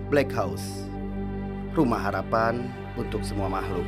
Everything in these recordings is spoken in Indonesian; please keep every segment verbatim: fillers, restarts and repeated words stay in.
Black House, rumah harapan untuk semua makhluk.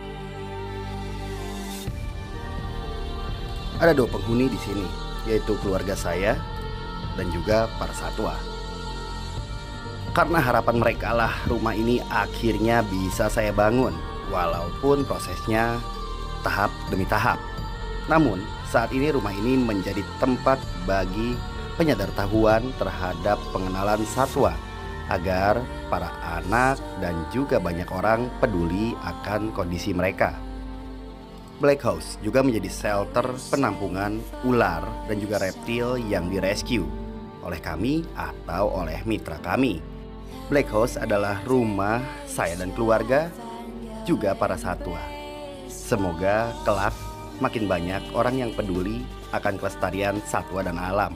Ada dua penghuni di sini, yaitu keluarga saya dan juga para satwa. Karena harapan mereka lah rumah ini akhirnya bisa saya bangun, walaupun prosesnya tahap demi tahap. Namun saat ini rumah ini menjadi tempat bagi penyadartahuan terhadap pengenalan satwa, agar para anak dan juga banyak orang peduli akan kondisi mereka. Black House juga menjadi shelter penampungan ular dan juga reptil yang direscue oleh kami atau oleh mitra kami. Black House adalah rumah saya dan keluarga, juga para satwa. Semoga kelak makin banyak orang yang peduli akan kelestarian satwa dan alam.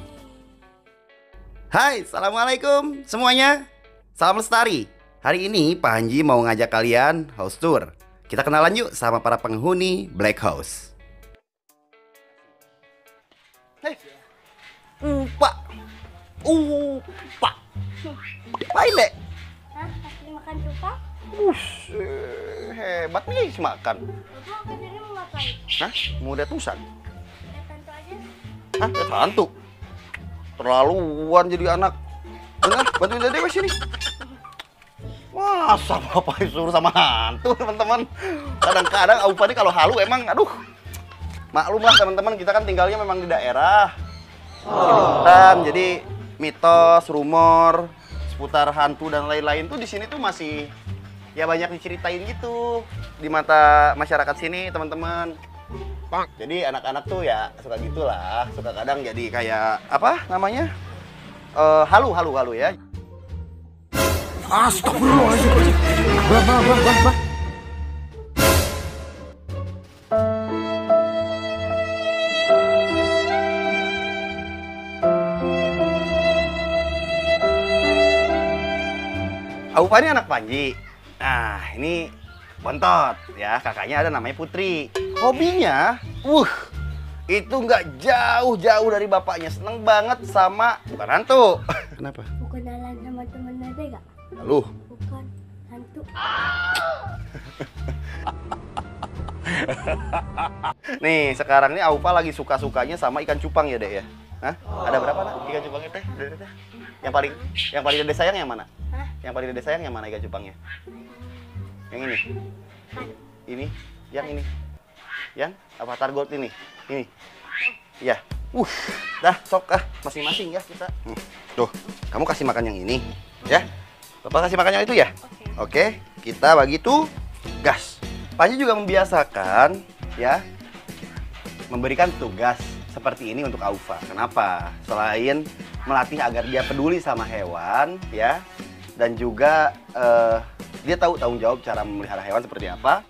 Hai, assalamualaikum semuanya. Salam lestari. Hari ini Panji mau ngajak kalian house tour. Kita kenalan yuk sama para penghuni Black House. Hei, Upa, Upa, main dek. Hah? Kasih makan cupang? Ush, hebat nih makan. Bapak kesini mau ngapain? Hah? Mau lihat tusan? Lihat tante aja. Hah? Lihat hantu? Terlaluan jadi anak. Bener, bantuin dede wes sini. Masa bapak disuruh sama hantu, teman-teman? Kadang-kadang Aupa ini kalau halu emang, aduh. Maklum lah teman-teman, kita kan tinggalnya memang di daerah. Oh. Hutan, jadi mitos, rumor seputar hantu dan lain-lain tuh di sini tuh masih ya banyak diceritain gitu di mata masyarakat sini, teman-teman. Jadi anak-anak tuh ya suka gitulah, suka kadang jadi kayak apa namanya? Uh, halu, halu, halu ya. Astagfirullahaladzim. Bah, bah, bah, bah, bah. Aupa ini anak Panji. Nah, ini Bontot ya, kakaknya ada namanya Putri. Hobinya, wuh, itu nggak jauh-jauh dari bapaknya. Seneng banget sama bukan hantu. Kenapa? Bukan jalan sama temen Dede gak? Lalu? Bukan hantu. Nih, sekarang nih Aupa lagi suka-sukanya sama ikan cupang ya, Dek ya? Hah? Ada berapa nak ikan cupangnya teh? Dede teh? Yang paling yang paling Dede sayang yang mana? Hah? Yang paling Dede sayang yang mana ikan cupangnya? Yang ini? Ini? Yang ini? Yang apa targot ini? Ini? Iya. Uh, dah sok ah, masing-masing ya kita. Hmm. Tuh, kamu kasih makan yang ini, ya. Bapak kasih makan yang itu ya. Oke. Oke, kita bagi tuh gas. Panji juga membiasakan, ya, memberikan tugas seperti ini untuk Aupa. Kenapa? Selain melatih agar dia peduli sama hewan, ya, dan juga uh, dia tahu tanggung jawab cara memelihara hewan seperti apa.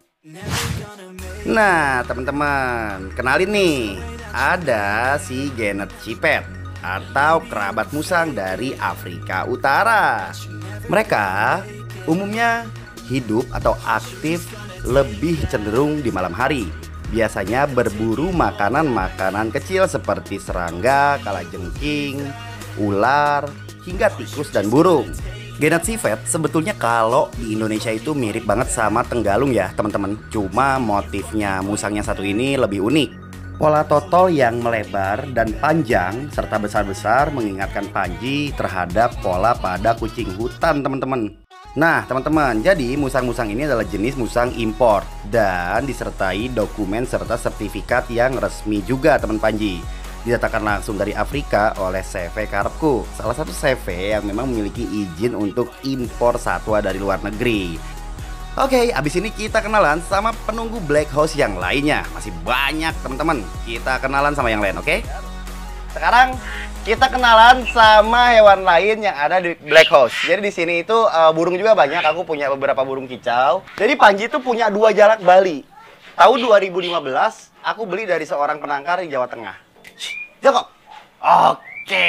Nah, teman-teman, kenalin nih, ada si Genet Cipet atau kerabat musang dari Afrika Utara. Mereka umumnya hidup atau aktif lebih cenderung di malam hari. Biasanya berburu makanan-makanan kecil seperti serangga, kalajengking, ular, hingga tikus dan burung. Genet Cipet sebetulnya kalau di Indonesia itu mirip banget sama tenggalung ya teman-teman. Cuma motifnya musang yang satu ini lebih unik. Pola totol yang melebar dan panjang serta besar-besar mengingatkan Panji terhadap pola pada kucing hutan teman-teman. Nah teman-teman, jadi musang-musang ini adalah jenis musang impor dan disertai dokumen serta sertifikat yang resmi juga teman Panji. Didatangkan langsung dari Afrika oleh C V Karepku, salah satu C V yang memang memiliki izin untuk impor satwa dari luar negeri. Oke, abis ini kita kenalan sama penunggu Black House yang lainnya. Masih banyak teman-teman, kita kenalan sama yang lain, oke? Sekarang kita kenalan sama hewan lain yang ada di Black House. Jadi di sini itu uh, burung juga banyak, aku punya beberapa burung kicau. Jadi Panji tuh punya dua jalak Bali. Tahun dua ribu lima belas, aku beli dari seorang penangkar di Jawa Tengah. Joko. Oke,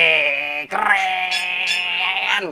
keren.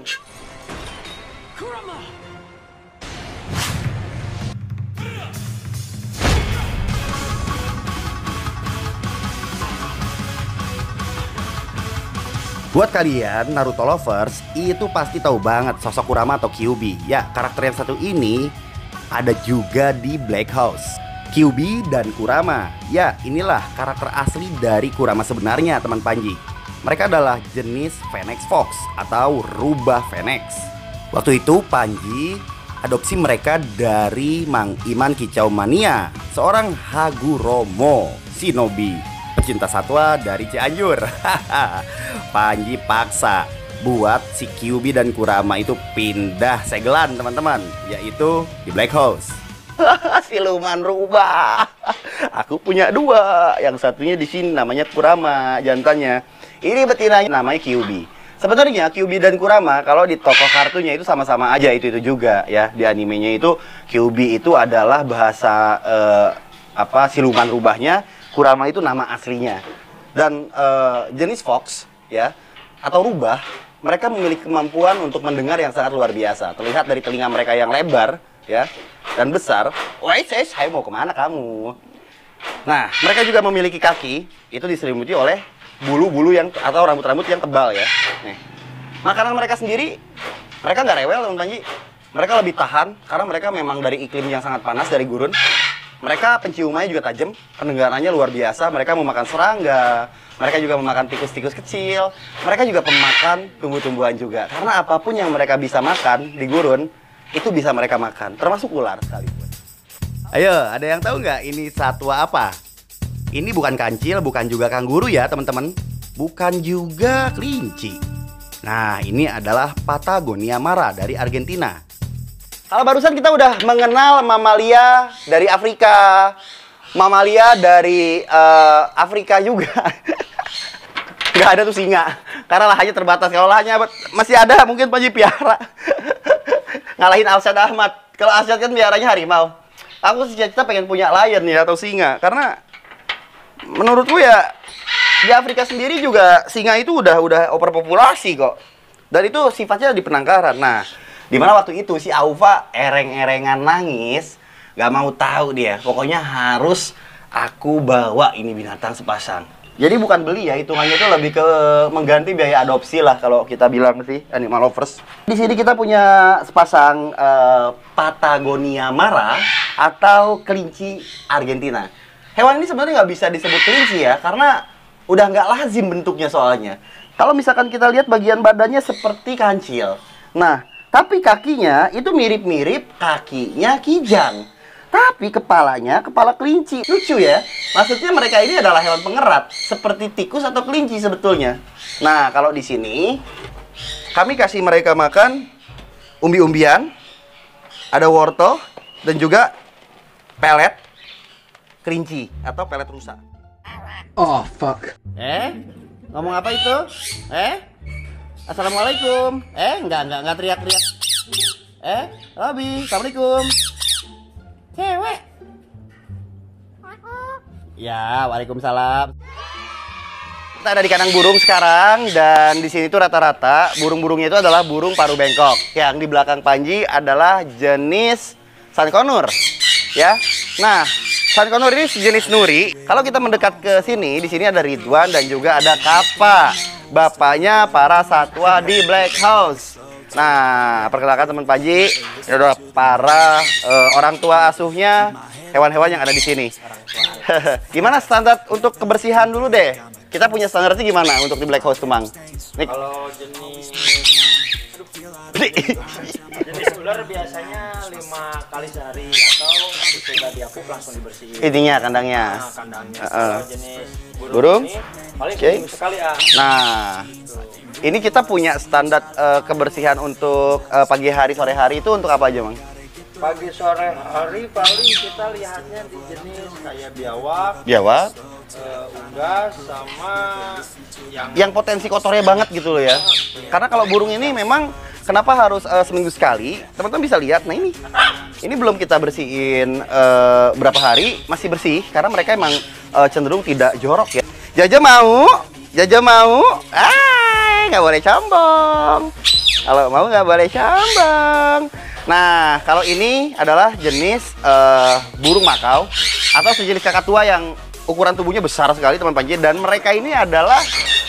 Buat kalian Naruto lovers, itu pasti tahu banget sosok Kurama atau Kyuubi. Ya, karakter yang satu ini ada juga di Black House. Kyuubi dan Kurama. Ya, inilah karakter asli dari Kurama sebenarnya, teman Panji. Mereka adalah jenis Phoenix Fox atau rubah Phoenix. Waktu itu Panji adopsi mereka dari Mang Iman Kicau Mania, seorang Hagoromo Shinobi, pecinta satwa dari Cianjur. Panji paksa buat si Kyuubi dan Kurama itu pindah segelan, teman-teman, yaitu di Black House. Siluman rubah. Aku punya dua, yang satunya di sini namanya Kurama jantannya. Ini betinanya namanya Kyuubi. Sebenarnya Kyuubi dan Kurama kalau di tokoh kartunya itu sama-sama aja, itu-itu juga ya. Di animenya itu Kyuubi itu adalah bahasa eh, apa siluman rubahnya, Kurama itu nama aslinya. Dan eh, jenis fox ya atau rubah, mereka memiliki kemampuan untuk mendengar yang sangat luar biasa. Terlihat dari telinga mereka yang lebar ya dan besar. Wah, saya, saya mau kemana kamu? Nah, mereka juga memiliki kaki itu diselimuti oleh bulu-bulu yang atau rambut-rambut yang tebal ya. Nih, makanan mereka sendiri, mereka nggak rewel, teman Panji. Mereka lebih tahan karena mereka memang dari iklim yang sangat panas, dari gurun. Mereka penciumannya juga tajam, pendengarannya luar biasa. Mereka memakan serangga, mereka juga memakan tikus-tikus kecil. Mereka juga pemakan tumbuh-tumbuhan juga. Karena apapun yang mereka bisa makan di gurun, itu bisa mereka makan, termasuk ular sekalipun. Ayo, ada yang tahu nggak ini satwa apa? Ini bukan kancil, bukan juga kanguru ya teman-teman. Bukan juga kelinci. Nah, ini adalah Patagonia Mara dari Argentina. Kalau barusan kita udah mengenal mamalia dari Afrika, mamalia dari uh, Afrika juga. Nggak ada tuh singa, karena lahannya terbatas. Kalau lahannya masih ada, mungkin Panji piara. Ngalahin Alshad Ahmad. Kalau Alshad kan piaranya harimau. Aku sih cita pengen punya lion ya atau singa, karena menurutku ya di Afrika sendiri juga singa itu udah udah overpopulasi kok. Dan itu sifatnya di penangkaran. Nah, dimana waktu itu si Aufa ereng-erengan nangis, gak mau tahu dia. Pokoknya harus aku bawa ini binatang sepasang. Jadi bukan beli ya, hitungannya itu lebih ke mengganti biaya adopsi lah kalau kita bilang sih, animal lovers. Di sini kita punya sepasang uh, Patagonia Mara atau kelinci Argentina. Hewan ini sebenarnya nggak bisa disebut kelinci ya, karena udah nggak lazim bentuknya soalnya. Kalau misalkan kita lihat bagian badannya seperti kancil. Nah, tapi kakinya itu mirip-mirip kakinya kijang. Tapi kepalanya kepala kelinci. Lucu ya. Maksudnya mereka ini adalah hewan pengerat, seperti tikus atau kelinci sebetulnya. Nah, kalau di sini kami kasih mereka makan umbi-umbian, ada wortel dan juga pelet kelinci atau pelet rusa. Oh fuck. Eh? Ngomong apa itu? Eh? Assalamualaikum. Eh, enggak enggak enggak teriak-teriak. Eh, Robi, assalamualaikum. Cewek. Ya, waalaikumsalam. Kita ada di kandang burung sekarang, dan di sini tuh rata-rata burung-burungnya itu adalah burung paruh bengkok. Yang di belakang Panji adalah jenis sankonur, ya. Nah, sankonur ini sejenis nuri. Kalau kita mendekat ke sini, di sini ada Ridwan dan juga ada Kappa, bapaknya para satwa di Black House. Nah, perkenalkan teman Panji, ini adalah para uh, orang tua asuhnya hewan-hewan yang ada di sini. Gimana standar untuk kebersihan dulu deh? Kita punya standarnya gimana untuk di Black House Tumang? Nih. Kalau jenis jenis ular biasanya lima kali sehari atau sudah diapuk langsung dibersihin. Intinya kandangnya. Nah, kandangnya. Uh, uh. Kalau jenis burung, burung? ini paling Okay. seminggu sekali ah. Nah, ini kita punya standar uh, kebersihan untuk uh, pagi hari, sore hari itu untuk apa aja, Mang? Pagi sore hari paling kita lihatnya di jenis kayak biawak, Biawak. uh, unggas sama yang Yang potensi kotornya banget gitu loh ya. Karena kalau burung ini memang kenapa harus uh, seminggu sekali? Teman-teman bisa lihat. Nah ini, ini belum kita bersihin uh, berapa hari, masih bersih karena mereka emang uh, cenderung tidak jorok ya. Jaja mau, Jaja mau, ah nggak boleh sombong. Kalau mau nggak boleh sombong. Nah, kalau ini adalah jenis uh, burung makau atau sejenis kakatua yang ukuran tubuhnya besar sekali, teman Panji. Dan mereka ini adalah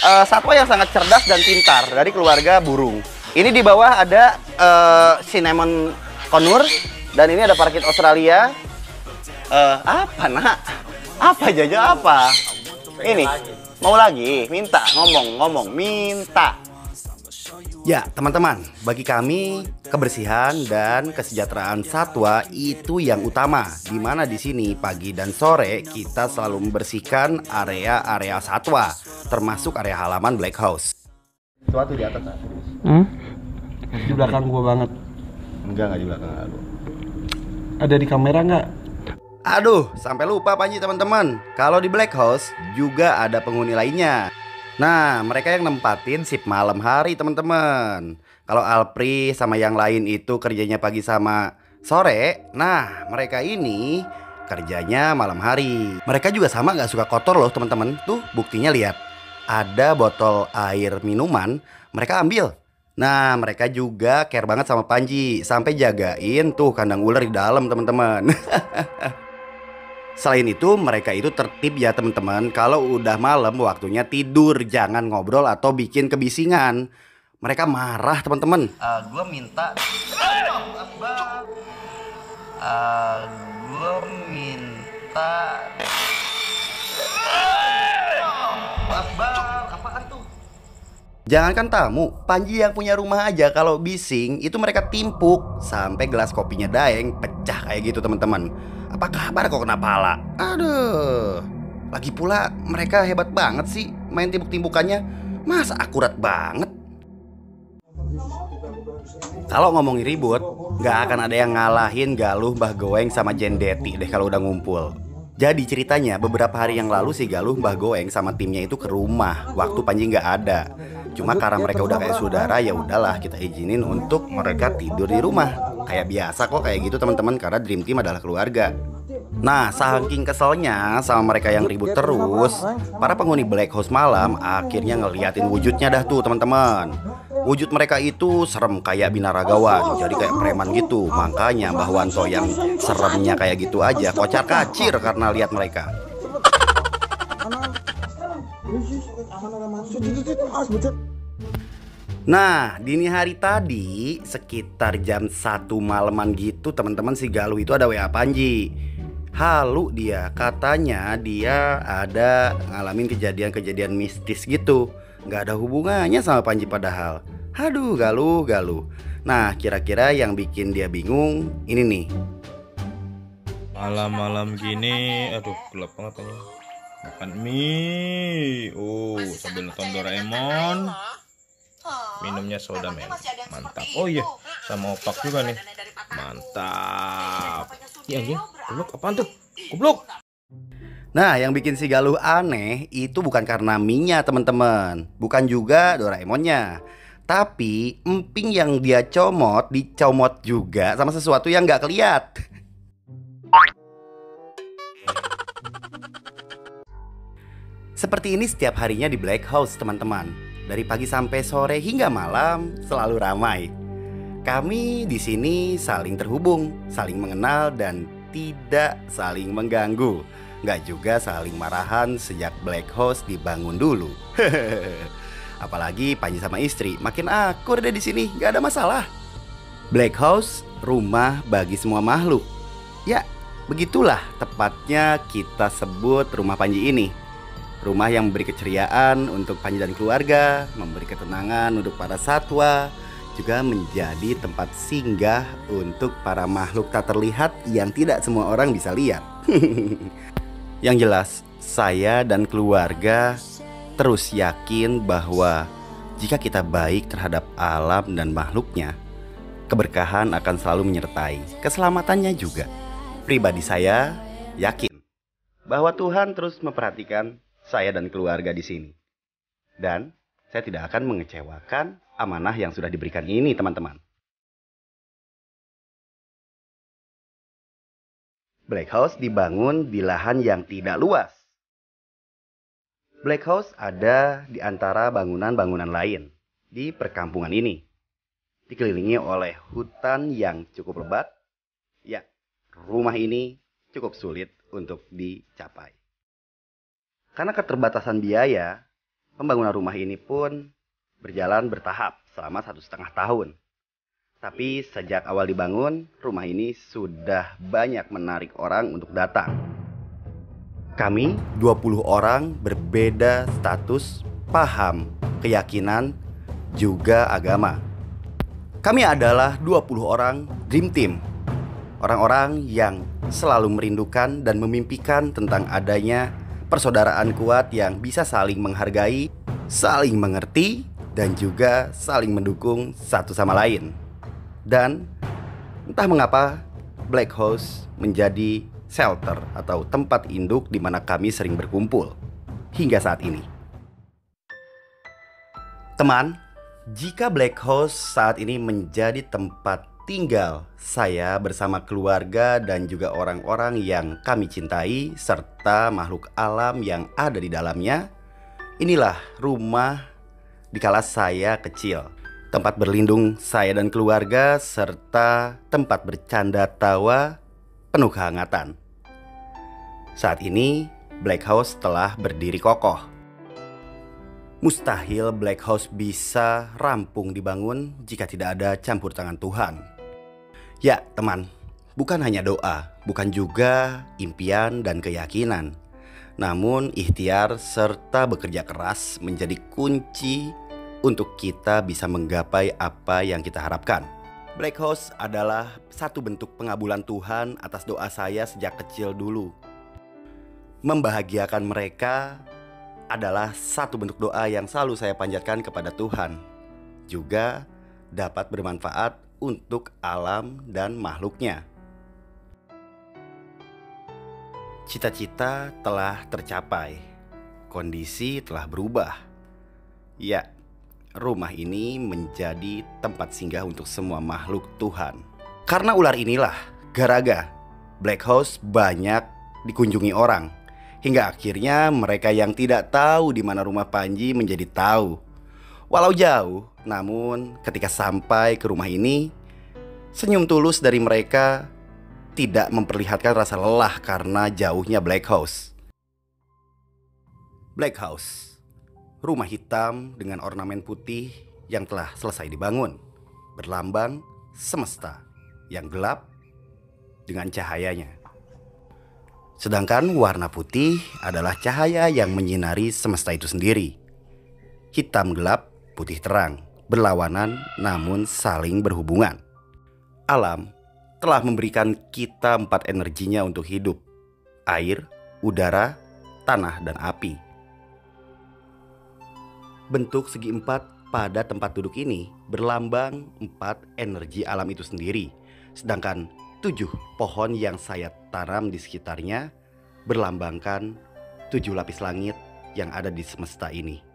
uh, satwa yang sangat cerdas dan pintar dari keluarga burung. Ini di bawah ada uh, cinnamon conure dan ini ada parkit Australia. Uh, apa nak? Apa Jaja apa? Ini mau lagi? Minta ngomong ngomong minta. Ya teman-teman, bagi kami kebersihan dan kesejahteraan satwa itu yang utama. Dimana di sini pagi dan sore kita selalu membersihkan area-area satwa, termasuk area halaman Black House. Suatu di atas, Hmm? Di belakang gua banget. Enggak, enggak di belakang aku. Ada di kamera nggak? Aduh, sampai lupa Panji teman-teman. Kalau di Black House juga ada penghuni lainnya. Nah, mereka yang nempatin shift malam hari teman-teman. Kalau Alpri sama yang lain itu kerjanya pagi sama sore. Nah, mereka ini kerjanya malam hari. Mereka juga sama nggak suka kotor loh teman-teman. Tuh buktinya lihat. Ada botol air minuman, mereka ambil. Nah, mereka juga care banget sama Panji. Sampai jagain tuh kandang ular di dalam teman-teman. Selain itu mereka itu tertib ya teman-teman. Kalau udah malam waktunya tidur, jangan ngobrol atau bikin kebisingan. Mereka marah teman-teman. Uh, gue minta uh, gue minta apaan tuh? Jangankan tamu, Panji yang punya rumah aja kalau bising itu mereka timpuk sampai gelas kopinya Daeng pecah kayak gitu teman-teman. Apa kabar kok kena pala? Aduh. Lagi pula mereka hebat banget sih main timpuk-timpukannya. Masa akurat banget? Kalau ngomongin ribut, nggak akan ada yang ngalahin Galuh, Mbah Goeng sama Jendeti deh kalau udah ngumpul. Jadi ceritanya beberapa hari yang lalu si Galuh, Mbah Goeng sama timnya itu ke rumah waktu Panji nggak ada. Cuma karena mereka udah kayak saudara ya udahlah kita izinin untuk mereka tidur di rumah. Kayak biasa kok kayak gitu teman-teman, karena Dream Team adalah keluarga. Nah, saking keselnya sama mereka yang ribut terus, para penghuni Black House malam akhirnya ngeliatin wujudnya dah tuh teman-teman. Wujud mereka itu serem kayak binaragawan, jadi kayak preman gitu. Makanya Mbah Wanto yang seremnya kayak gitu aja kocar kacir karena lihat mereka. Nah, dini hari tadi sekitar jam satu malaman gitu teman-teman, si Galuh itu ada W A Panji. Halu dia, katanya dia ada ngalamin kejadian-kejadian mistis gitu. Nggak ada hubungannya sama Panji padahal. Aduh, Galuh, Galuh. Nah, kira-kira yang bikin dia bingung ini nih. Malam-malam gini, aduh gelap banget ini. Makan mie, oh sambil nonton Doraemon. Minumnya soda men, mantap. Oh iya, sama opak juga nih, mantap. Iya anjing, goblok apaan tuh? Goblok. Nah, yang bikin si Galuh aneh itu bukan karena mie-nya teman-teman, bukan juga Doraemonnya, tapi emping yang dia comot dicomot juga sama sesuatu yang nggak keliat. Seperti ini setiap harinya di Black House teman-teman. Dari pagi sampai sore hingga malam selalu ramai. Kami di sini saling terhubung, saling mengenal dan tidak saling mengganggu. Nggak juga saling marahan sejak Black House dibangun dulu. Apalagi Panji sama istri makin akur deh di sini, nggak ada masalah. Black House rumah bagi semua makhluk. Ya, begitulah tepatnya kita sebut rumah Panji ini. Rumah yang memberi keceriaan untuk Panji dan keluarga, memberi ketenangan untuk para satwa, juga menjadi tempat singgah untuk para makhluk tak terlihat yang tidak semua orang bisa lihat. Yang jelas, saya dan keluarga terus yakin bahwa jika kita baik terhadap alam dan makhluknya, keberkahan akan selalu menyertai, keselamatannya juga. Pribadi saya yakin bahwa Tuhan terus memperhatikan saya dan keluarga di sini. Dan saya tidak akan mengecewakan amanah yang sudah diberikan ini, teman-teman. Black House dibangun di lahan yang tidak luas. Black House ada di antara bangunan-bangunan lain di perkampungan ini. Dikelilingi oleh hutan yang cukup lebat. Ya, rumah ini cukup sulit untuk dicapai. Karena keterbatasan biaya, Pembangunan rumah ini pun berjalan bertahap selama satu setengah tahun. Tapi sejak awal dibangun, rumah ini sudah banyak menarik orang untuk datang. Kami dua puluh orang berbeda status, paham, keyakinan, juga agama. Kami adalah dua puluh orang Dream Team. Orang-orang yang selalu merindukan dan memimpikan tentang adanya persaudaraan kuat yang bisa saling menghargai, saling mengerti, dan juga saling mendukung satu sama lain. Dan entah mengapa Black House menjadi shelter atau tempat induk di mana kami sering berkumpul hingga saat ini. Teman, jika Black House saat ini menjadi tempat tinggal saya bersama keluarga dan juga orang-orang yang kami cintai serta makhluk alam yang ada di dalamnya, inilah rumah dikala saya kecil. Tempat berlindung saya dan keluarga, serta tempat bercanda tawa penuh kehangatan. Saat ini, Black House telah berdiri kokoh. Mustahil Black House bisa rampung dibangun jika tidak ada campur tangan Tuhan. Ya, teman, bukan hanya doa, bukan juga impian dan keyakinan, namun ikhtiar serta bekerja keras menjadi kunci untuk kita bisa menggapai apa yang kita harapkan. Black House adalah satu bentuk pengabulan Tuhan atas doa saya sejak kecil dulu. Membahagiakan mereka adalah satu bentuk doa yang selalu saya panjatkan kepada Tuhan. Juga dapat bermanfaat untuk alam dan makhluknya. Cita-cita telah tercapai, kondisi telah berubah. Ya, rumah ini menjadi tempat singgah untuk semua makhluk Tuhan. Karena ular inilah Garaga, Black House banyak dikunjungi orang. Hingga akhirnya mereka yang tidak tahu di mana rumah Panji menjadi tahu. Walau jauh, namun ketika sampai ke rumah ini, senyum tulus dari mereka tidak memperlihatkan rasa lelah karena jauhnya Black House. Black House, rumah hitam dengan ornamen putih yang telah selesai dibangun, berlambang semesta yang gelap dengan cahayanya. Sedangkan warna putih adalah cahaya yang menyinari semesta itu sendiri. Hitam gelap, putih terang, berlawanan namun saling berhubungan. Alam telah memberikan kita empat energinya untuk hidup: air, udara, tanah, dan api. Bentuk segi empat pada tempat duduk ini berlambang empat energi alam itu sendiri. Sedangkan tujuh pohon yang saya tanam di sekitarnya berlambangkan tujuh lapis langit yang ada di semesta ini.